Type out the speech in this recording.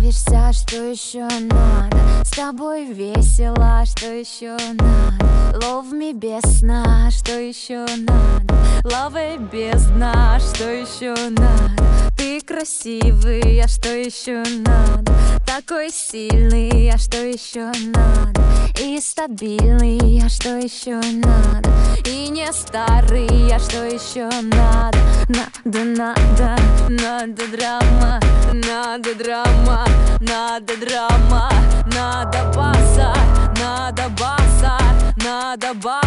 нравишься, что еще надо? С тобой весело, что еще надо? Love me без сна, что еще надо? Love без дна, что еще надо? Ты красивый, а что еще надо? Такой сильный, а что еще надо? И стабильный, а что еще надо? И не старый, а что еще надо? Надо драма, надо драма, надо драма, надо баса, надо баса, надо баса.